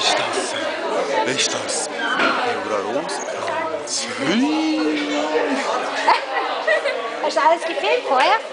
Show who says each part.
Speaker 1: Ist das Neuralose?
Speaker 2: Hast du alles gefilmt vorher?